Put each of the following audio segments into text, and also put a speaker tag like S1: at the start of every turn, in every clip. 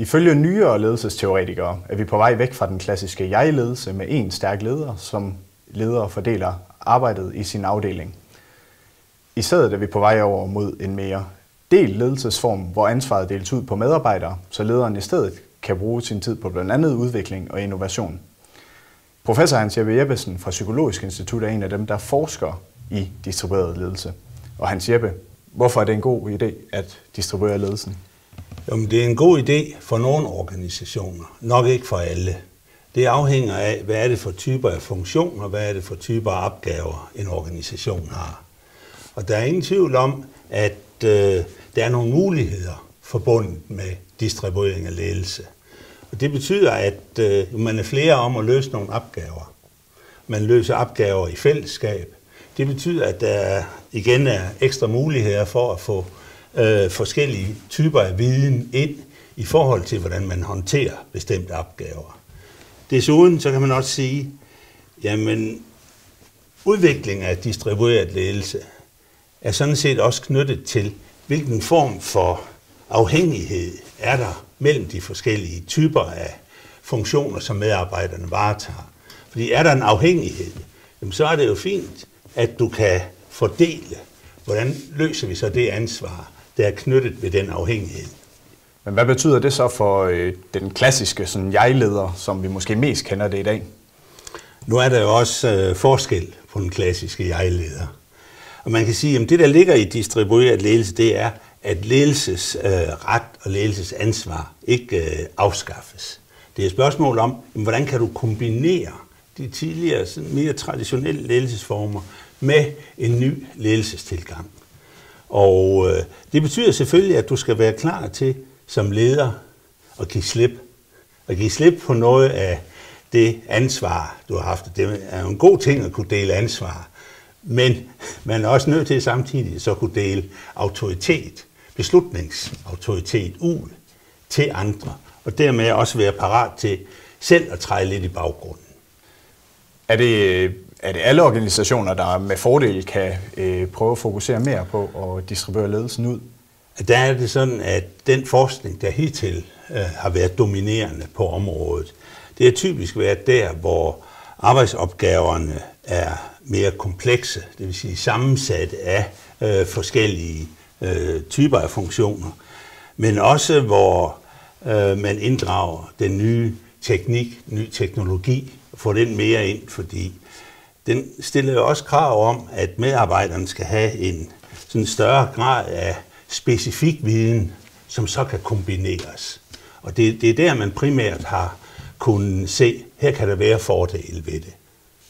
S1: Ifølge nyere ledelsesteoretikere er vi på vej væk fra den klassiske jeg-ledelse med en stærk leder, som leder og fordeler arbejdet i sin afdeling. I stedet er vi på vej over mod en mere delt ledelsesform, hvor ansvaret deles ud på medarbejdere, så lederen i stedet kan bruge sin tid på blandt andet udvikling og innovation. Professor Hans Jeppe Jeppesen fra Psykologisk Institut er en af dem, der forsker i distribueret ledelse. Og Hans Jeppe, hvorfor er det en god idé at distribuere ledelsen?
S2: Jamen, det er en god idé for nogle organisationer, nok ikke for alle. Det afhænger af, hvad er det for typer af funktioner, hvad er det for typer af opgaver, en organisation har. Og der er ingen tvivl om, at der er nogle muligheder forbundet med distribuering af ledelse. Og det betyder, at man er flere om at løse nogle opgaver. Man løser opgaver i fællesskab. Det betyder, at der igen er ekstra muligheder for at få forskellige typer af viden ind i forhold til, hvordan man håndterer bestemte opgaver. Desuden så kan man også sige, jamen udvikling af distribueret ledelse er sådan set også knyttet til, hvilken form for afhængighed er der mellem de forskellige typer af funktioner, som medarbejderne varetager. Fordi er der en afhængighed, jamen så er det jo fint, at du kan fordele, hvordan løser vi så det ansvar, der er knyttet ved den afhængighed.
S1: Men hvad betyder det så for den klassiske jeg-leder, som vi måske mest kender det i dag?
S2: Nu er der jo også forskel på den klassiske jeg-leder. Og man kan sige, at det, der ligger i distribueret ledelse, det er, at ledelsesret og ledelsesansvar ikke afskaffes. Det er et spørgsmål om, hvordan kan du kombinere de tidligere mere traditionelle ledelsesformer med en ny ledelsestilgang. Og det betyder selvfølgelig, at du skal være klar til som leder at give slip. At give slip på noget af det ansvar, du har haft. Det er jo en god ting at kunne dele ansvar. Men man er også nødt til samtidig så kunne dele autoritet, beslutningsautoritet ud til andre. Og dermed også være parat til selv at træde lidt i baggrunden.
S1: Er det alle organisationer, der med fordel kan prøve at fokusere mere på at distribuere ledelsen ud?
S2: Der er det sådan, at den forskning, der hidtil har været dominerende på området, det har typisk været der, hvor arbejdsopgaverne er mere komplekse, det vil sige sammensatte af forskellige typer af funktioner, men også hvor man inddrager den nye teknik, ny teknologi, og får den mere ind, fordi den stiller jo også krav om, at medarbejderne skal have en sådan større grad af specifik viden, som så kan kombineres. Og det er der, man primært har kunnet se, her kan der være fordele ved det.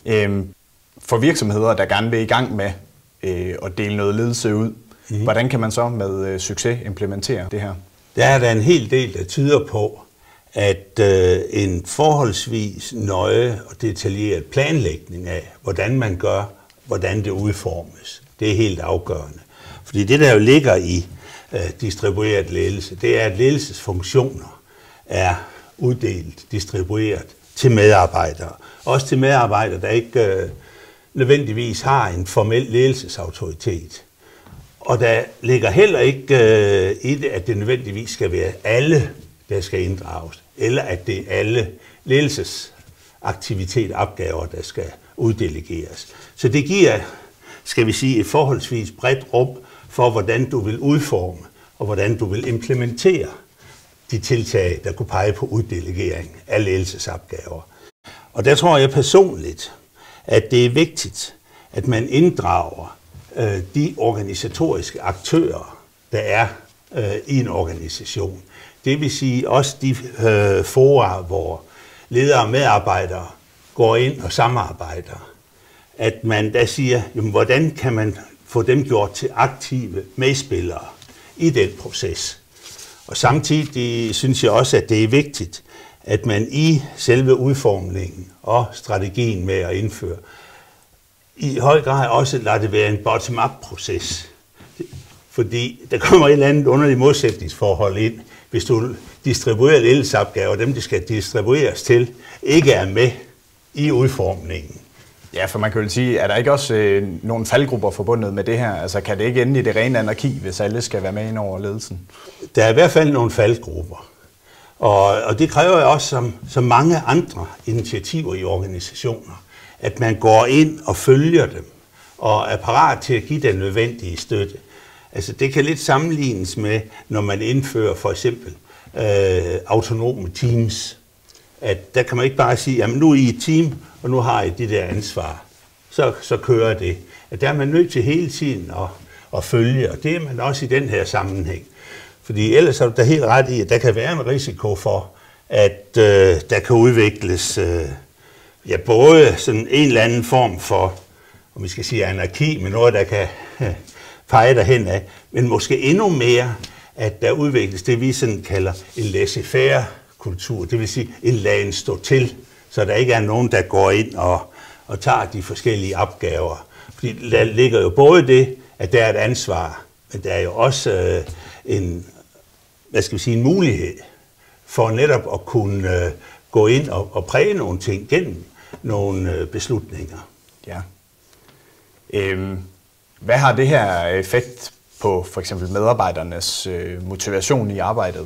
S1: For virksomheder, der gerne vil i gang med at dele noget ledelse ud, hvordan kan man så med succes implementere det her?
S2: Der er der en hel del, der tyder på, at en forholdsvis nøje og detaljeret planlægning af, hvordan man gør, hvordan det udformes, det er helt afgørende. Fordi det, der jo ligger i distribueret ledelse, det er, at ledelsesfunktioner er uddelt, distribueret til medarbejdere. Også til medarbejdere, der ikke nødvendigvis har en formel ledelsesautoritet. Og der ligger heller ikke i det, at det nødvendigvis skal være alle, der skal inddrages, eller at det er alle ledelsesaktiviteter, opgaver, der skal uddelegeres. Så det giver, skal vi sige, et forholdsvis bredt rum for, hvordan du vil udforme og hvordan du vil implementere de tiltag, der kunne pege på uddelegering af ledelsesopgaver. Og der tror jeg personligt, at det er vigtigt, at man inddrager de organisatoriske aktører, der er i en organisation. Det vil sige også de fora, hvor ledere og medarbejdere går ind og samarbejder. At man da siger, jamen, hvordan kan man få dem gjort til aktive medspillere i den proces. Og samtidig synes jeg også, at det er vigtigt, at man i selve udformningen og strategien med at indføre, i høj grad også lader det være en bottom-up-proces. Fordi der kommer et eller andet underligt modsætningsforhold ind, hvis du distribuerer ledelsesopgaver, dem det skal distribueres til, ikke er med i udformningen.
S1: Ja, for man kan jo sige, er der ikke også nogle faldgrupper forbundet med det her? Altså kan det ikke ende i det rene anarki, hvis alle skal være med ind over ledelsen?
S2: Der er i hvert fald nogle faldgrupper. Og det kræver jo også, som mange andre initiativer i organisationer, at man går ind og følger dem, og er parat til at give den nødvendige støtte. Altså det kan lidt sammenlignes med, når man indfører for eksempel autonome teams. At der kan man ikke bare sige, jamen nu er I et team, og nu har I det der ansvar. Så kører det. At der er man nødt til hele tiden at følge, og det er man også i den her sammenhæng. Fordi ellers er der helt ret i, at der kan være en risiko for, at der kan udvikles både sådan en eller anden form for, om vi skal sige anarki, med noget, der kan pege derhen af, men måske endnu mere, at der udvikles det, vi sådan kalder en laissez-faire kultur, det vil sige en laden stå til, så der ikke er nogen, der går ind og tager de forskellige opgaver. Fordi der ligger jo både det, at der er et ansvar, men der er jo også en mulighed for netop at kunne gå ind og præge nogle ting gennem nogle beslutninger.
S1: Ja. Hvad har det her effekt på for eksempel medarbejdernes motivation i arbejdet?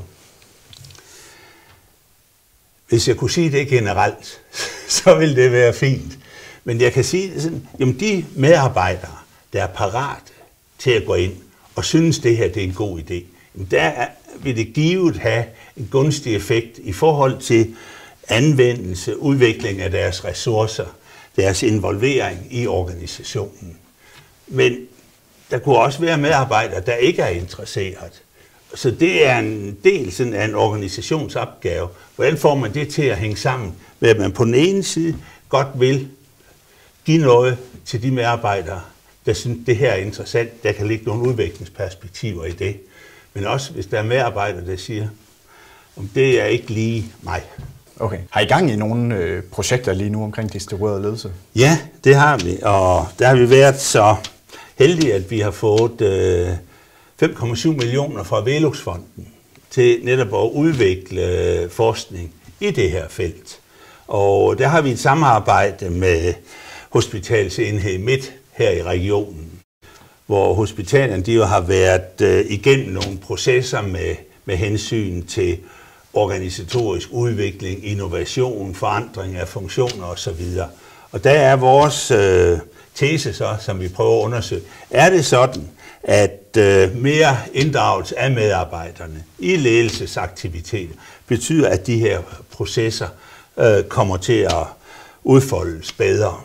S2: Hvis jeg kunne sige det generelt, så ville det være fint. Men jeg kan sige det sådan, jamen de medarbejdere, der er parate til at gå ind og synes, det her det er en god idé, jamen der vil det givet have en gunstig effekt i forhold til anvendelse, udvikling af deres ressourcer, deres involvering i organisationen. Men der kunne også være medarbejdere, der ikke er interesseret. Så det er en del sådan af en organisationsopgave. Hvordan får man det til at hænge sammen med, at man på den ene side godt vil give noget til de medarbejdere, der synes, det her er interessant, der kan ligge nogle udviklingsperspektiver i det. Men også hvis der er medarbejdere, der siger, om det er ikke lige mig.
S1: Okay. Har I gang i nogle projekter lige nu omkring distribueret ledelse?
S2: Ja, det har vi, og der har vi været så heldige, at vi har fået 5,7 millioner fra Velux-fonden til netop at udvikle forskning i det her felt. Og der har vi et samarbejde med Hospitalsenhed Midt her i regionen, hvor hospitalerne de jo har været igennem nogle processer med hensyn til organisatorisk udvikling, innovation, forandring af funktioner osv. Og der er vores tese så, som vi prøver at undersøge, er det sådan, at mere inddragelse af medarbejderne i ledelsesaktiviteter betyder, at de her processer kommer til at udfoldes bedre.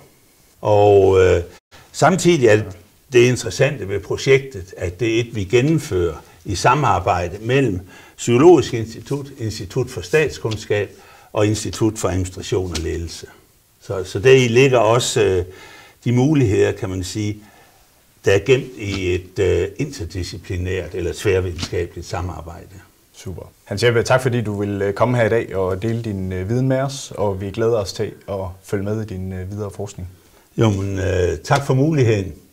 S2: Og samtidig er det interessante ved projektet, at det er et, vi gennemfører i samarbejde mellem Psykologisk Institut, Institut for Statskundskab og Institut for Administration og Ledelse. Så deri ligger også de muligheder, kan man sige, der er gemt i et interdisciplinært eller tværvidenskabeligt samarbejde.
S1: Super. Hans Jeppe, tak fordi du vil komme her i dag og dele din viden med os, og vi glæder os til at følge med i din videre forskning.
S2: Jo, men tak for muligheden.